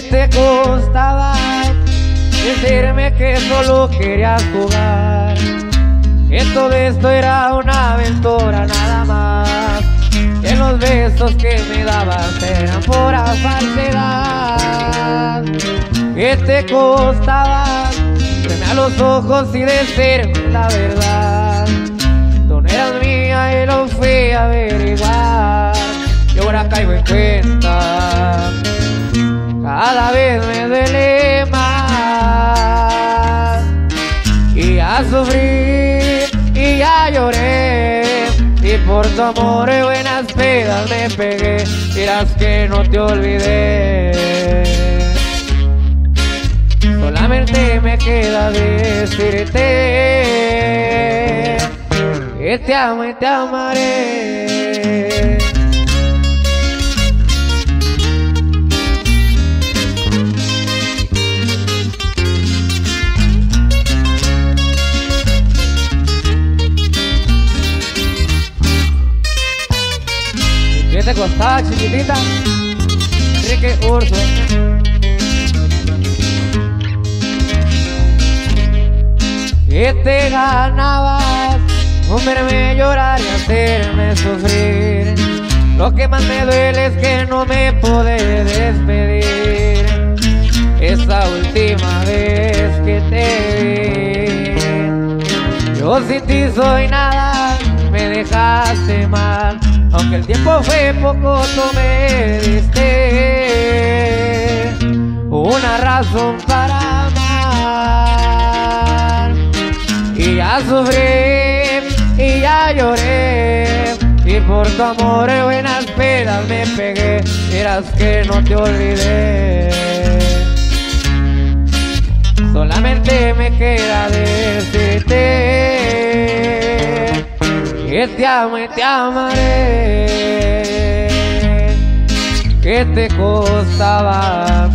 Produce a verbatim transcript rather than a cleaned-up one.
te costaba decirme que solo querías jugar? Que todo esto era una aventura nada más, que los besos que me dabas eran pura falsedad. Que te costaba verme a los ojos y decirme la verdad. Tú no eras mía y lo fui a averiguar, y ahora caigo en cuenta, cada vez me duele más. Y ya sufrí y ya lloré, y por tu amor en buenas pedas me pegué. Dirás que no te olvidé, solamente me queda decirte que te amo y te amaré. ¿Qué te costaba, chiquitita? Enrique Urso. ¿Qué te ganabas con verme llorar y hacerme sufrir? Lo que más me duele es que no me pude despedir. Esa última vez que te vi, yo sin ti soy nada, me dejaste mal. Aunque el tiempo fue poco, tú me diste una razón para amar. Y ya sufrí y ya lloré, y por tu amor en buenas pedas me pegué. Dirás que no te olvidé, solamente me queda decirte que te amo y te amaré. ¿Qué te costaba